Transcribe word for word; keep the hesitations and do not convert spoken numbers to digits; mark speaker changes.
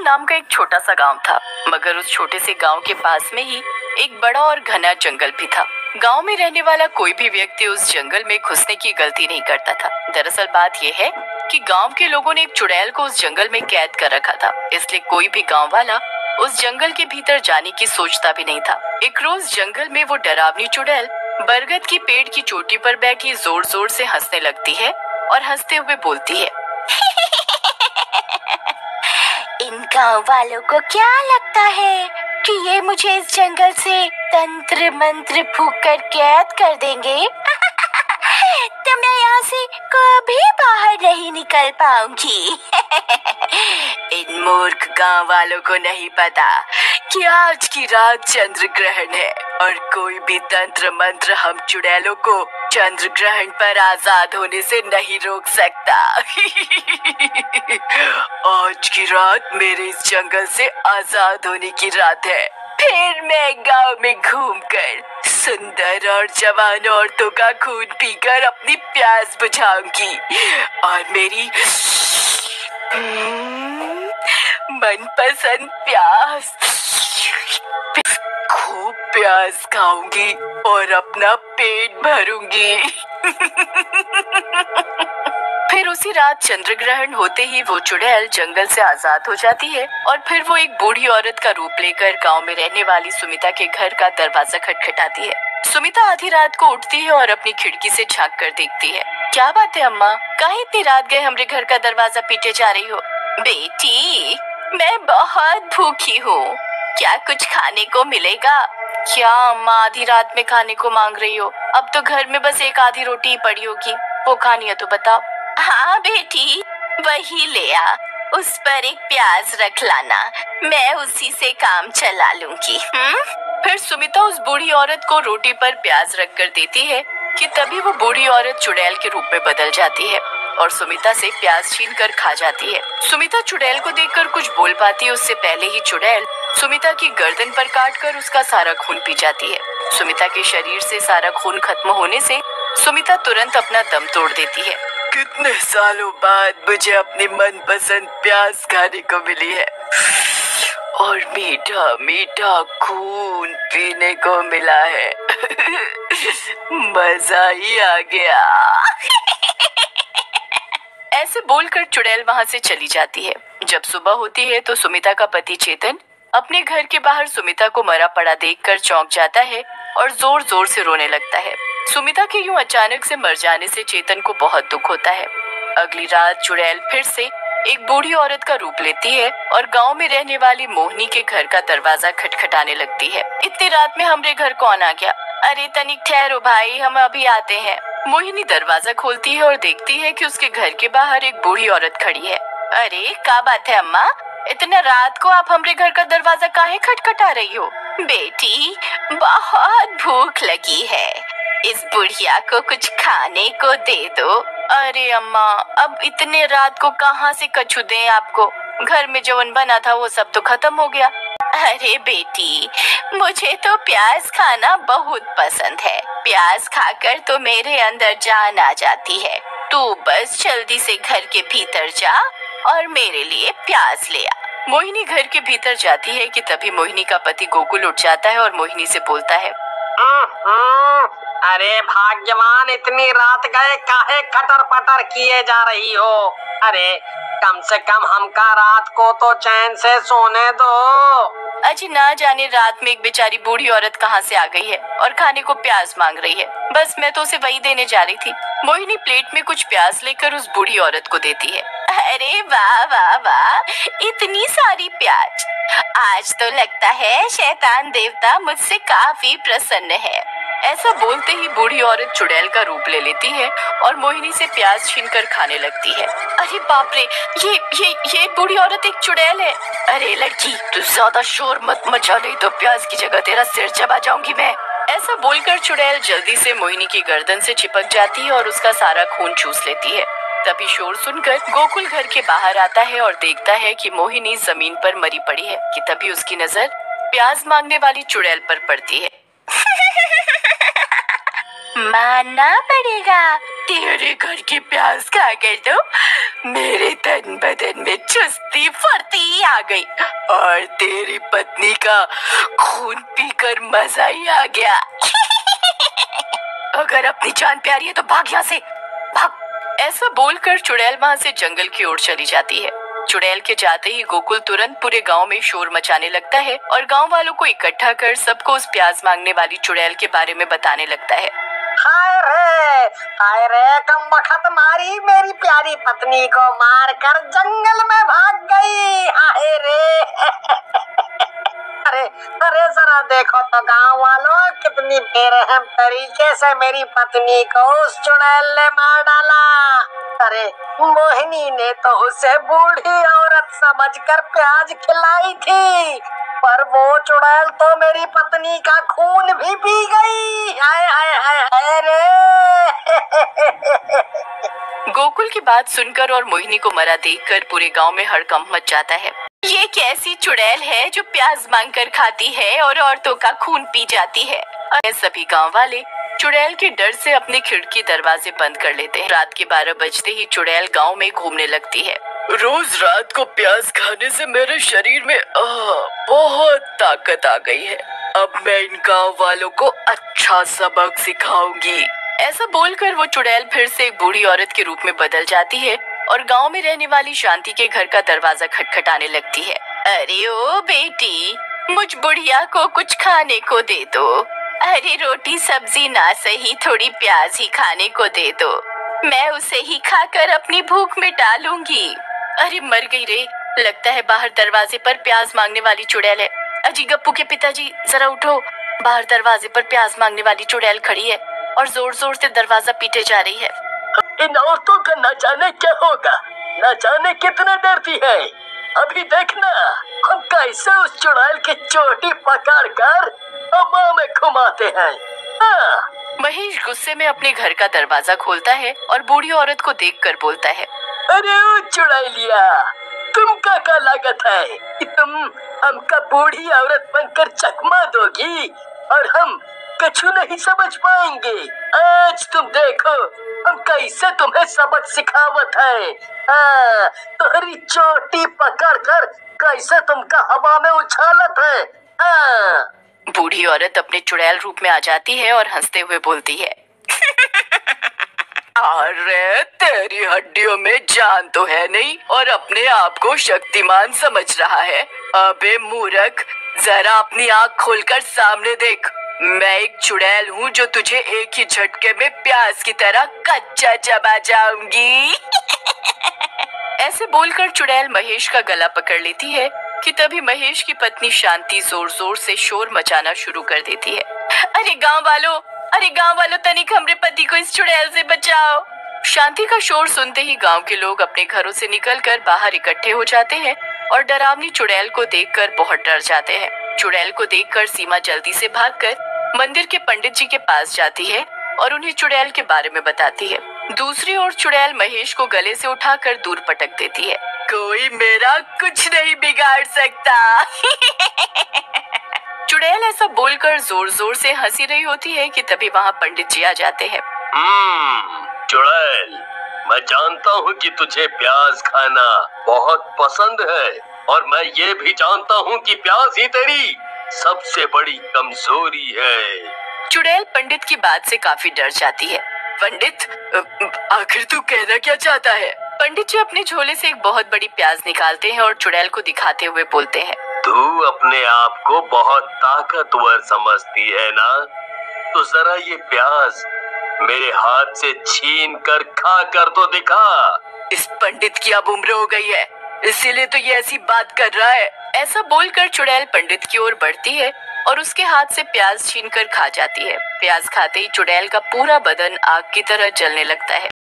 Speaker 1: गोकुल नाम का एक छोटा सा गांव था, मगर उस छोटे से गांव के पास में ही एक बड़ा और घना जंगल भी था। गांव में रहने वाला कोई भी व्यक्ति उस जंगल में घुसने की गलती नहीं करता था। दरअसल बात यह है कि गांव के लोगों ने एक चुड़ैल को उस जंगल में कैद कर रखा था, इसलिए कोई भी गांव वाला उस जंगल के भीतर जाने की सोचता भी नहीं था। एक रोज जंगल में वो डरावनी चुड़ैल बरगद की पेड़ की चोटी पर बैठी जोर जोर से हंसने लगती है और हंसते हुए बोलती है,
Speaker 2: इन गांव वालों को क्या लगता है कि ये मुझे इस जंगल से तंत्र मंत्र फूंक कर कैद कर देंगे? तो मैं यहाँ से कभी बाहर नहीं निकल पाऊंगी।
Speaker 1: इन मूर्ख गांव वालों को नहीं पता कि आज की रात चंद्र ग्रहण है और कोई भी तंत्र मंत्र हम चुड़ैलों को चंद्र ग्रहण पर आजाद होने से नहीं रोक सकता। आज की रात मेरे इस जंगल से आजाद होने की रात है। फिर मैं गांव में घूमकर सुंदर और जवान औरतों का खून पीकर अपनी प्यास बुझाऊंगी और मेरी मनपसंद प्यास खूब प्यास खाऊंगी और अपना पेट भरूंगी। फिर उसी रात चंद्र ग्रहण होते ही वो चुड़ैल जंगल से आजाद हो जाती है और फिर वो एक बूढ़ी औरत का रूप लेकर गांव में रहने वाली सुमिता के घर का दरवाजा खटखटाती है। सुमिता आधी रात को उठती है और अपनी खिड़की से झांक कर देखती है। क्या बात है अम्मा, काहे इतनी रात गए हमरे घर का दरवाजा पीटे जा रही हो? बेटी, मैं बहुत भूखी हूँ, क्या कुछ खाने को मिलेगा? क्या अम्मा आधी रात में खाने को मांग रही हो? अब तो घर में बस एक आधी रोटी ही पड़ी होगी, वो खानी है तो बताओ।
Speaker 2: हाँ बेटी, वही ले आ, उस पर एक प्याज रख लाना, मैं उसी से काम चला लूंगी। हम्म?
Speaker 1: फिर सुमिता उस बूढ़ी औरत को रोटी पर प्याज रख कर देती है कि तभी वो बूढ़ी औरत चुड़ैल के रूप में बदल जाती है और सुमिता से प्याज छीन कर खा जाती है। सुमिता चुड़ैल को देखकर कुछ बोल पाती है उससे पहले ही चुड़ैल सुमिता की गर्दन पर काटकर उसका सारा खून पी जाती है। सुमिता के शरीर से सारा खून खत्म होने से सुमिता तुरंत अपना दम तोड़ देती है। कितने सालों बाद मुझे अपनी मनपसंद प्याज खाने को मिली है और मीठा मीठा खून पीने को मिला है। मजा ही आ गया। ऐसे बोलकर चुड़ैल वहां से चली जाती है। जब सुबह होती है तो सुमिता का पति चेतन अपने घर के बाहर सुमिता को मरा पड़ा देखकर चौंक जाता है और जोर जोर से रोने लगता है। सुमिता के यूं अचानक से मर जाने से चेतन को बहुत दुख होता है। अगली रात चुड़ैल फिर से एक बूढ़ी औरत का रूप लेती है और गांव में रहने वाली मोहिनी के घर का दरवाजा खटखटाने लगती है। इतनी रात में हमरे घर कौन आ गया? अरे तनिक ठहरो भाई, हम अभी आते हैं। मोहिनी दरवाजा खोलती है और देखती है कि उसके घर के बाहर एक बूढ़ी औरत खड़ी है। अरे क्या बात है अम्मा, इतना रात को आप हमरे घर का दरवाजा काहे खटखटा रही हो?
Speaker 2: बेटी, बहुत भूख लगी है, इस बुढ़िया को कुछ खाने को दे दो।
Speaker 1: अरे अम्मा, अब इतने रात को कहाँ से कछु दें आपको? घर में जवन बना था वो सब तो खत्म हो गया।
Speaker 2: अरे बेटी, मुझे तो प्याज खाना बहुत पसंद है, प्याज खाकर तो मेरे अंदर जान आ जाती है। तू बस जल्दी से घर के भीतर जा और मेरे लिए प्याज ले आ।
Speaker 1: मोहिनी घर के भीतर जाती है कि तभी मोहिनी का पति गोकुल उठ जाता है और मोहिनी से बोलता है,
Speaker 3: अरे भाग्यवान, इतनी रात गए काहे खटर पटर किए जा रही हो? अरे कम से कम हमका रात को तो चैन से सोने दो।
Speaker 1: अजी ना जाने रात में एक बेचारी बूढ़ी औरत कहाँ से आ गई है और खाने को प्याज मांग रही है, बस मैं तो उसे वही देने जा रही थी। मोहिनी प्लेट में कुछ प्याज लेकर उस बूढ़ी औरत को देती है।
Speaker 2: अरे वाह वाह वाह, इतनी सारी प्याज, आज तो लगता है शैतान देवता मुझसे काफी प्रसन्न है।
Speaker 1: ऐसा बोलते ही बूढ़ी औरत चुड़ैल का रूप ले लेती है और मोहिनी से प्याज छीनकर खाने लगती है। अरे बाप रे, ये ये ये बूढ़ी औरत एक चुड़ैल है। अरे लड़की, तू ज्यादा शोर मत मचा, नहीं तो प्याज की जगह तेरा सिर चबा जाऊंगी मैं। ऐसा बोलकर चुड़ैल जल्दी से मोहिनी की गर्दन से चिपक जाती है और उसका सारा खून चूस लेती है। तभी शोर सुनकर गोकुल घर के बाहर आता है और देखता है कि मोहिनी जमीन पर मरी पड़ी है कि तभी उसकी नजर प्याज मांगने वाली चुड़ैल पर पड़ती है।
Speaker 2: मानना पड़ेगा,
Speaker 1: तेरे घर की प्याज खा कर तो मेरे तन बदन में चुस्ती फुर्ती आ गई और तेरी पत्नी का खून पीकर मजा ही आ गया। अगर अपनी जान प्यारी है तो भाग यहाँ से, भाग। ऐसा बोलकर चुड़ैल वहाँ से जंगल की ओर चली जाती है। चुड़ैल के जाते ही गोकुल तुरंत पूरे गांव में शोर मचाने लगता है और गांव वालों को इकट्ठा कर सबको उस प्याज मांगने वाली चुड़ैल के बारे में बताने लगता है।
Speaker 3: हाय रे, हाय रे, कम बखत मारी मेरी प्यारी पत्नी को मार कर जंगल में भाग गई। हाय रे। अरे अरे जरा देखो तो गांव वालों, कितनी बेरहम तरीके से मेरी पत्नी को उस चुड़ैल ने मार डाला। अरे मोहिनी ने तो उसे बूढ़ी औरत समझकर प्याज खिलाई थी, पर वो चुड़ैल तो मेरी पत्नी का खून भी पी गई। हाय हाय हाय हाय रे।
Speaker 1: गोकुल की बात सुनकर और मोहिनी को मरा देखकर पूरे गांव में हड़कंप मच जाता है। ये कैसी चुड़ैल है जो प्याज मांगकर खाती है और औरतों का खून पी जाती है। और सभी गांव वाले चुड़ैल के डर से अपने खिड़की दरवाजे बंद कर लेते हैं। रात के बारह बजते ही चुड़ैल गांव में घूमने लगती है। रोज रात को प्याज खाने से मेरे शरीर में आ, बहुत ताकत आ गई है। अब मैं इन गांव वालों को अच्छा सबक सिखाऊंगी। ऐसा बोलकर वो चुड़ैल फिर से एक बूढ़ी औरत के रूप में बदल जाती है और गांव में रहने वाली शांति के घर का दरवाजा खटखटाने लगती है। अरे ओ बेटी, मुझ बुढ़िया को कुछ खाने को दे दो। अरे रोटी सब्जी ना सही, थोड़ी प्याज ही खाने को दे दो। मैं उसे ही खाकर अपनी भूख मिटा लूंगी। अरे मर गई रे, लगता है बाहर दरवाजे पर प्याज मांगने वाली चुड़ैल है। अजी गप्पू के पिताजी जरा उठो, बाहर दरवाजे पर प्याज मांगने वाली चुड़ैल खड़ी है और जोर जोर से दरवाजा पीटे जा रही है।
Speaker 4: इन औरतों का न जाने क्या होगा, न जाने कितना डरती है। अभी देखना हम कैसे उस चुड़ैल की चोटी पकड़ कर हवा में घुमाते हैं। हाँ।
Speaker 1: महेश गुस्से में अपने घर का दरवाजा खोलता है और बूढ़ी औरत को देखकर बोलता है।
Speaker 4: अरे ओ चुड़ैलिया, तुम का क्या लागत है कि तुम हमका बूढ़ी औरत बनकर चकमा दोगी और हम कुछ नहीं समझ पाएंगे। आज तुम देखो हम कैसे तुम्हें सबक सिखावत है। हाँ, तुम्हारी चोटी पकड़ कर कैसे तुमका हवा में उछालत है। हाँ।
Speaker 1: बूढ़ी औरत अपने चुड़ैल रूप में आ जाती है और हंसते हुए बोलती है। अरे तेरी हड्डियों में जान तो है नहीं और अपने आप को शक्तिमान समझ रहा है। अबे मूर्ख, जरा अपनी आँख खोलकर सामने देख। मैं एक चुड़ैल हूँ जो तुझे एक ही झटके में प्याज की तरह कच्चा चबा जाऊंगी। ऐसे बोलकर चुड़ैल महेश का गला पकड़ लेती है कि तभी महेश की पत्नी शांति जोर जोर से शोर मचाना शुरू कर देती है। अरे गांव वालों, अरे गांव वालों, तनिक हमरे पति को इस चुड़ैल से बचाओ। शांति का शोर सुनते ही गांव के लोग अपने घरों से निकलकर बाहर इकट्ठे हो जाते हैं और डरावनी चुड़ैल को देखकर बहुत डर जाते हैं। चुड़ैल को देखकर सीमा जल्दी से भागकर मंदिर के पंडित जी के पास जाती है और उन्हें चुड़ैल के बारे में बताती है। दूसरी ओर चुड़ैल महेश को गले से उठाकर दूर पटक देती है। कोई मेरा कुछ नहीं बिगाड़ सकता। चुड़ैल ऐसा बोलकर जोर जोर से हंसी रही होती है कि तभी वहाँ पंडित जी आ जाते हैं।
Speaker 4: हम्म, चुड़ैल, मैं जानता हूँ कि तुझे प्याज खाना बहुत पसंद है और मैं ये भी जानता हूँ कि प्याज ही तेरी सबसे बड़ी कमजोरी है।
Speaker 1: चुड़ैल पंडित की बात से काफी डर जाती है। पंडित, आखिर तू कहना क्या चाहता है? पंडित जी अपने झोले से एक बहुत बड़ी प्याज निकालते हैं और चुड़ैल को दिखाते हुए बोलते हैं।
Speaker 4: तू अपने आप को बहुत ताकतवर समझती है ना? तो जरा ये प्याज मेरे हाथ से छीन कर खा कर तो दिखा।
Speaker 1: इस पंडित की अब उम्र हो गई है, इसीलिए तो ये ऐसी बात कर रहा है। ऐसा बोलकर चुड़ैल पंडित की ओर बढ़ती है और उसके हाथ से प्याज छीनकर खा जाती है। प्याज खाते ही चुड़ैल का पूरा बदन आग की तरह जलने लगता है।